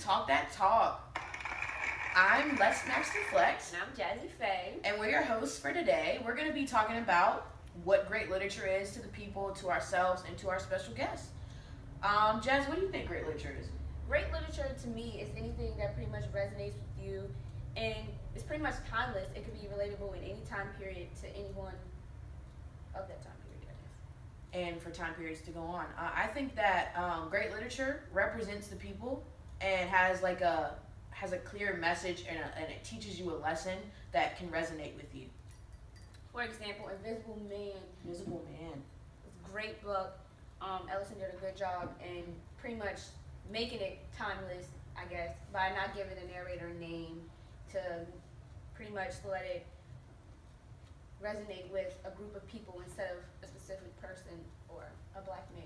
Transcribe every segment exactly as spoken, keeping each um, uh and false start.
Talk That Talk. I'm Les Master Flex. And I'm Jazzy Faye. And we're your hosts for today. We're going to be talking about what great literature is to the people, to ourselves, and to our special guests. Um, Jazz, what do you think great literature is? Great literature to me is anything that pretty much resonates with you, and it's pretty much timeless. It could be relatable in any time period to anyone of that time period, I guess. And for time periods to go on. Uh, I think that um, great literature represents the people and has like a has a clear message, and, a, and it teaches you a lesson that can resonate with you. For example, Invisible Man. Invisible Man. It's a great book. Um, Ellison did a good job in pretty much making it timeless, I guess, by not giving the narrator a name, to pretty much let it resonate with a group of people instead of a specific person or a black man.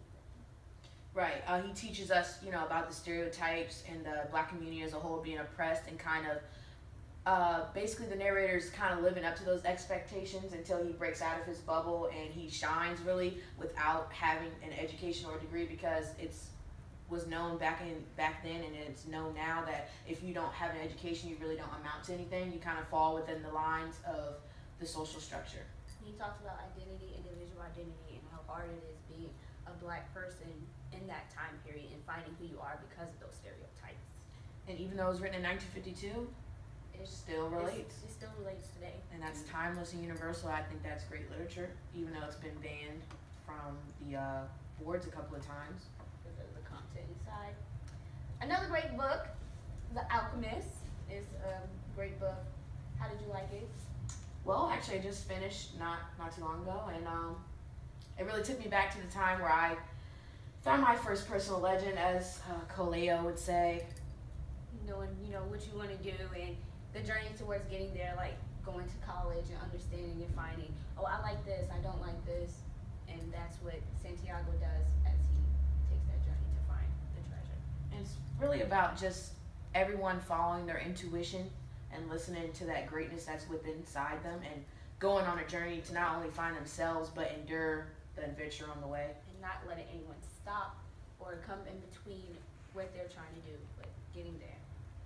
Right. Uh, he teaches us, you know, about the stereotypes and the black community as a whole being oppressed, and kind of uh, basically the narrator's kind of living up to those expectations until he breaks out of his bubble and he shines really without having an education or degree, because it's was known back in back then, and it's known now that if you don't have an education, you really don't amount to anything. You kind of fall within the lines of the social structure. He talks about identity, individual identity, and how hard it is being a black person in that time period and finding who you are because of those stereotypes. And even though it was written in nineteen fifty-two, it still relates. It still relates today. And that's timeless and universal. I think that's great literature, even though it's been banned from the uh, boards a couple of times. Because of the content inside. Another great book, The Alchemist, is a great book. How did you like it? Well, actually, I just finished not not too long ago, and um, it really took me back to the time where I found my first personal legend, as uh, Coleo would say. Knowing, you know, what you want to do and the journey towards getting there, like going to college and understanding and finding, oh, I like this, I don't like this, and that's what Santiago does as he takes that journey to find the treasure. And it's really about just everyone following their intuition and listening to that greatness that's within inside them, and going on a journey to not only find themselves but endure the adventure on the way. And not letting anyone stop or come in between what they're trying to do, but getting there.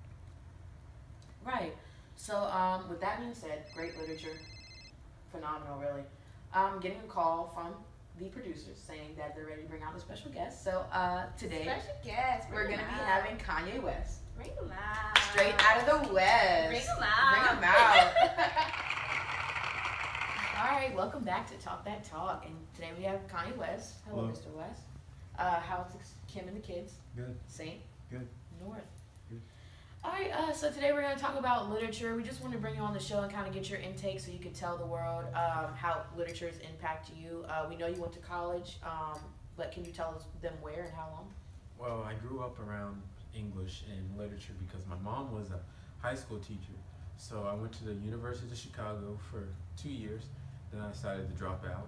Right. So um, with that being said, great literature, phenomenal, really. I'm getting a call from the producers saying that they're ready to bring out a special guest. So uh, today, Special guest, we're going to be out. having Kanye West. Bring him out. Straight out of the West. Bring him out. Bring him out. All right, welcome back to Talk That Talk. And today we have Kanye West. Hello, Hello. Mister West. Uh, how's Kim and the kids? Good. Saint? Good. North. Good. All right, uh, so today we're going to talk about literature. We just want to bring you on the show and kind of get your intake so you can tell the world um, how literature has impacted you. Uh, we know you went to college, um, but can you tell us them where and how long? Well, I grew up around English and literature because my mom was a high school teacher. So I went to the University of Chicago for two years. Then I decided to drop out.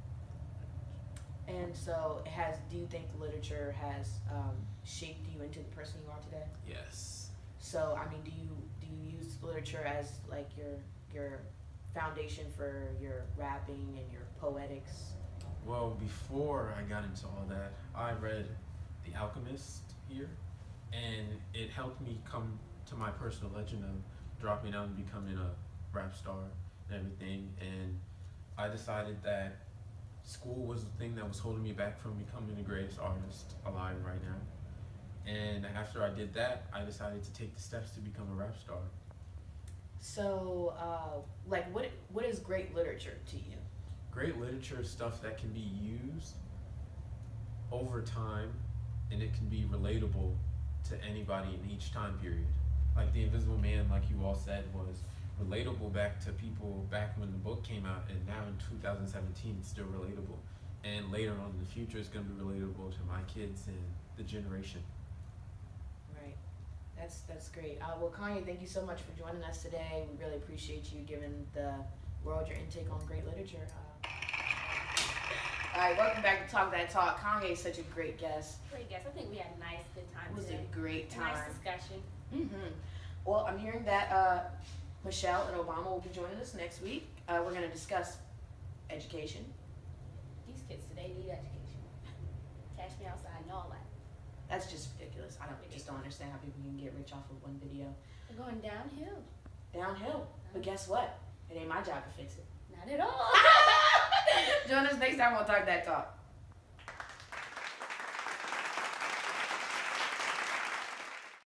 And so, it has. Do you think literature has um, shaped you into the person you are today? Yes. So, I mean, do you do you use literature as like your your foundation for your rapping and your poetics? Well, before I got into all that, I read The Alchemist here, and it helped me come to my personal legend of dropping out and becoming a rap star and everything. And I decided that school was the thing that was holding me back from becoming the greatest artist alive right now. And after I did that, I decided to take the steps to become a rap star. So, uh, like, what what is great literature to you? Great literature is stuff that can be used over time, and it can be relatable to anybody in each time period. Like The Invisible Man, like you all said, was relatable back to people back when the book came out, and now in two thousand seventeen it's still relatable. And later on in the future it's going to be relatable to my kids and the generation. Right. That's that's great. Uh, well, Kanye, thank you so much for joining us today. We really appreciate you giving the world your intake on great literature. Uh, all right, welcome back to Talk That Talk. Kanye is such a great guest. Great guest. I think we had a nice, good time It was today. a great A time. nice discussion. Mm-hmm. Well, I'm hearing that uh, Michelle and Obama will be joining us next week. Uh, we're going to discuss education. These kids today need education. Cash me outside and all that. That's just ridiculous. I don't just don't understand how people can get rich off of one video. They're going downhill. Downhill. But guess what? It ain't my job to fix it. Not at all. Join us next time. We'll talk that talk.